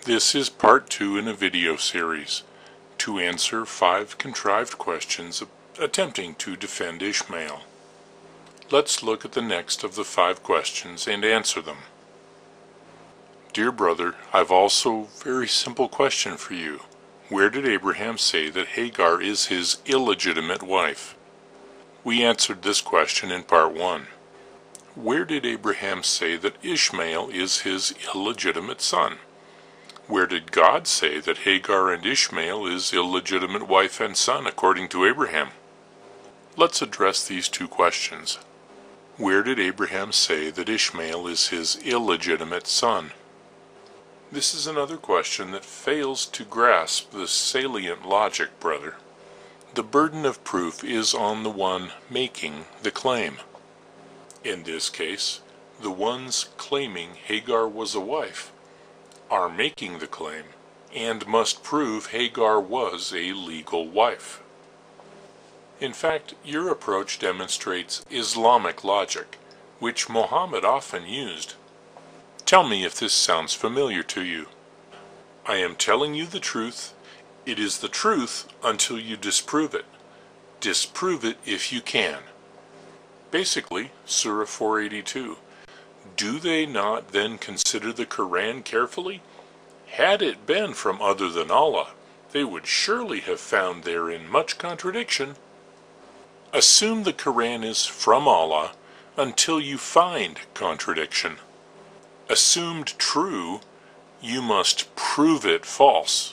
This is part 2 in a video series to answer 5 contrived questions attempting to defend Ishmael. Let's look at the next of the 5 questions and answer them. Dear brother, I've also a very simple question for you. Where did Abraham say that Hagar is his illegitimate wife? We answered this question in part 1. Where did Abraham say that Ishmael is his illegitimate son? Where did God say that Hagar and Ishmael is illegitimate wife and son according to Abraham? Let's address these 2 questions. Where did Abraham say that Ishmael is his illegitimate son? This is another question that fails to grasp the salient logic, brother. The burden of proof is on the one making the claim. In this case, the ones claiming Hagar was a wife are making the claim and must prove Hagar was a legal wife. In fact, your approach demonstrates Islamic logic, which Muhammad often used. Tell me if this sounds familiar to you. I am telling you the truth. It is the truth until you disprove it. Disprove it if you can. Basically, Surah 482. Do they not then consider the Quran carefully? Had it been from other than Allah, they would surely have found therein much contradiction. Assume the Quran is from Allah until you find contradiction. Assumed true, you must prove it false.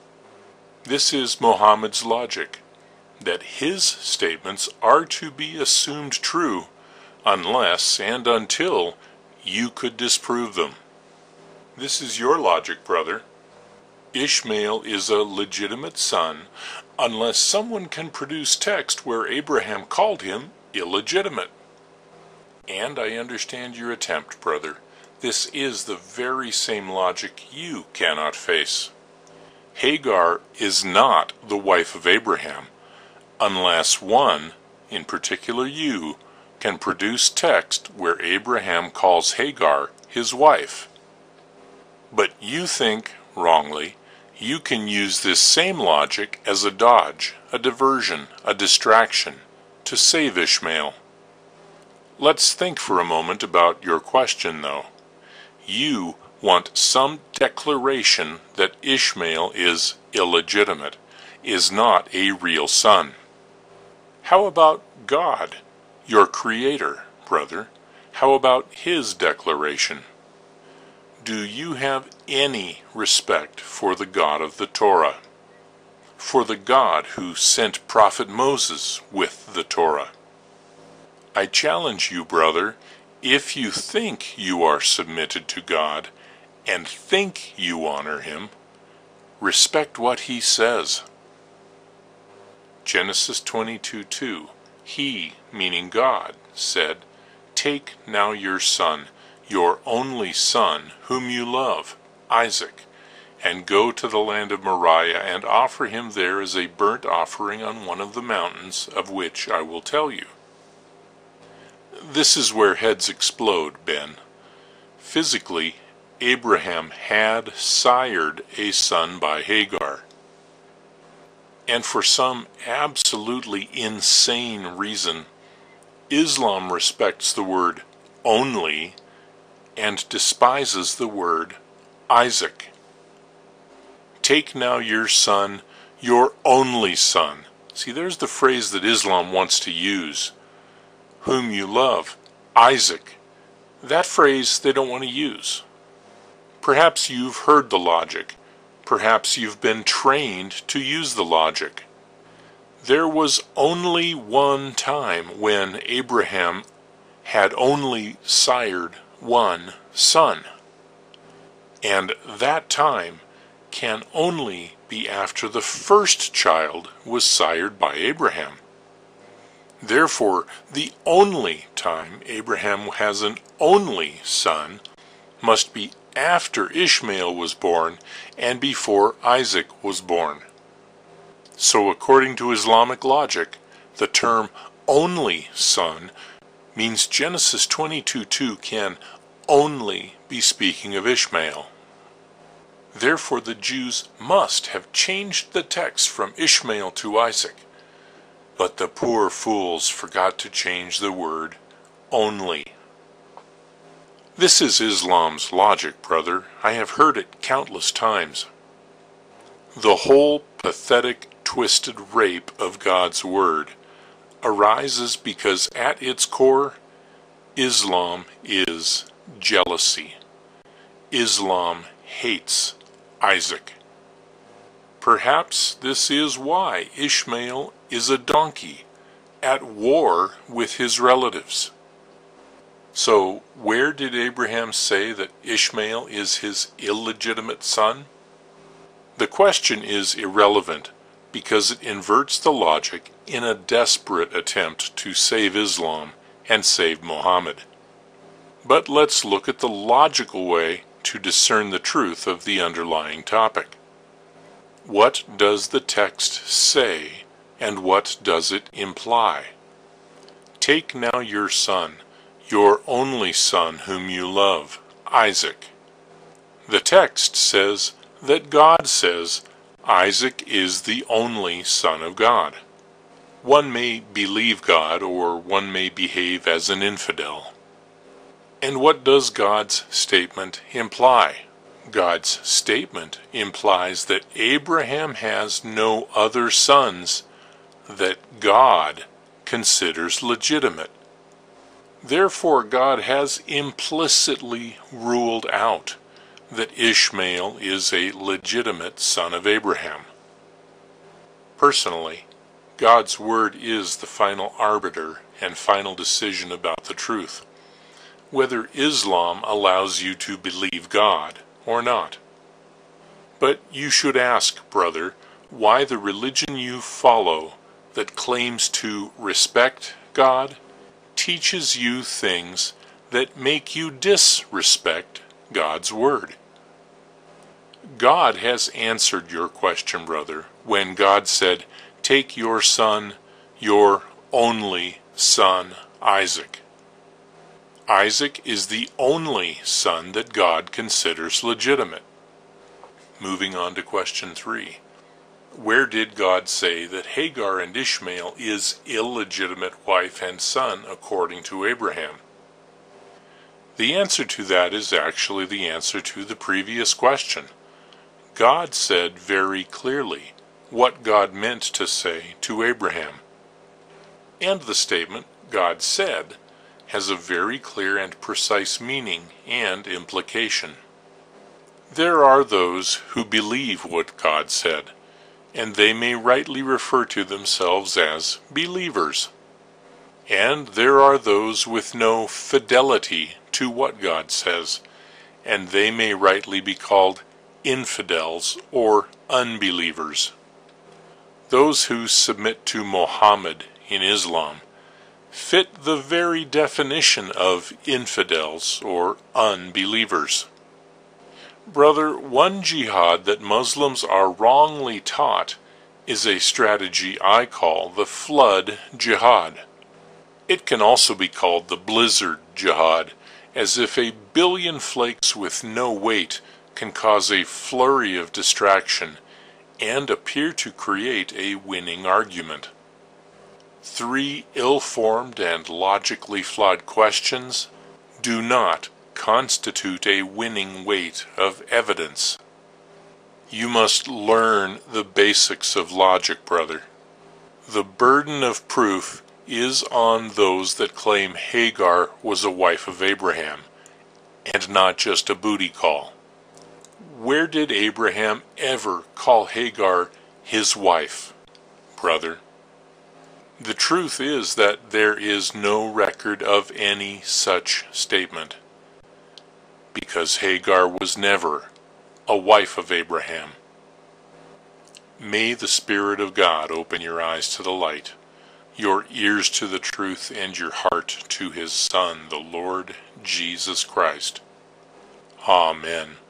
This is Muhammad's logic, that his statements are to be assumed true unless and until you could disprove them. This is your logic, brother. Ishmael is a legitimate son unless someone can produce text where Abraham called him illegitimate. And I understand your attempt, brother. This is the very same logic you cannot face. Hagar is not the wife of Abraham unless one, in particular you, can produce text where Abraham calls Hagar his wife. But you think, wrongly, you can use this same logic as a dodge, a diversion, a distraction, to save Ishmael. Let's think for a moment about your question, though. You want some declaration that Ishmael is illegitimate, is not a real son. How about God, your Creator, brother? How about His declaration? Do you have any respect for the God of the Torah? For the God who sent Prophet Moses with the Torah? I challenge you, brother, if you think you are submitted to God and think you honor Him, respect what He says. Genesis 22:2. He, meaning God, said, "Take now your son, your only son, whom you love, Isaac, and go to the land of Moriah and offer him there as a burnt offering on one of the mountains of which I will tell you." This is where heads explode, Ben. Physically, Abraham had sired a son by Hagar. And for some absolutely insane reason, Islam respects the word only and despises the word Isaac. Take now your son, your only son. See, there's the phrase that Islam wants to use. Whom you love, Isaac. That phrase they don't want to use. Perhaps you've heard the logic. Perhaps you've been trained to use the logic. There was only one time when Abraham had only sired one son. And that time can only be after the first child was sired by Abraham. Therefore, the only time Abraham has an only son must be after Ishmael was born and before Isaac was born. So according to Islamic logic, the term only son means Genesis 22:2 can only be speaking of Ishmael. Therefore the Jews must have changed the text from Ishmael to Isaac. But the poor fools forgot to change the word only. This is Islam's logic, brother. I have heard it countless times. The whole pathetic, twisted rape of God's word arises because at its core, Islam is jealousy. Islam hates Isaac. Perhaps this is why Ishmael is a donkey, at war with his relatives. So, where did Abraham say that Ishmael is his illegitimate son? The question is irrelevant because it inverts the logic in a desperate attempt to save Islam and save Muhammad. But let's look at the logical way to discern the truth of the underlying topic. What does the text say, and what does it imply? Take now your son, your only son whom you love, Isaac. The text says that God says Isaac is the only son of God. One may believe God, or one may behave as an infidel. And what does God's statement imply? God's statement implies that Abraham has no other sons that God considers legitimate. Therefore, God has implicitly ruled out that Ishmael is a legitimate son of Abraham. Personally, God's word is the final arbiter and final decision about the truth, whether Islam allows you to believe God or not. But you should ask, brother, why the religion you follow that claims to respect God teaches you things that make you disrespect God's word. God has answered your question, brother, when God said, "Take your son, your only son, Isaac." Isaac is the only son that God considers legitimate. Moving on to question 3. Where did God say that Hagar and Ishmael is illegitimate wife and son according to Abraham? The answer to that is actually the answer to the previous question. God said very clearly what God meant to say to Abraham. And the statement, God said, has a very clear and precise meaning and implication. There are those who believe what God said, and they may rightly refer to themselves as believers. And there are those with no fidelity to what God says, and they may rightly be called infidels or unbelievers. Those who submit to Muhammad in Islam fit the very definition of infidels or unbelievers. Brother, one jihad that Muslims are wrongly taught is a strategy I call the flood jihad. It can also be called the blizzard jihad, as if a billion flakes with no weight can cause a flurry of distraction and appear to create a winning argument. 3 ill-formed and logically flawed questions do not constitute a winning weight of evidence. You must learn the basics of logic, brother. The burden of proof is on those that claim Hagar was a wife of Abraham, and not just a booty call. Where did Abraham ever call Hagar his wife, brother? The truth is that there is no record of any such statement, because Hagar was never a wife of Abraham. May the Spirit of God open your eyes to the light, your ears to the truth, and your heart to His Son, the Lord Jesus Christ. Amen.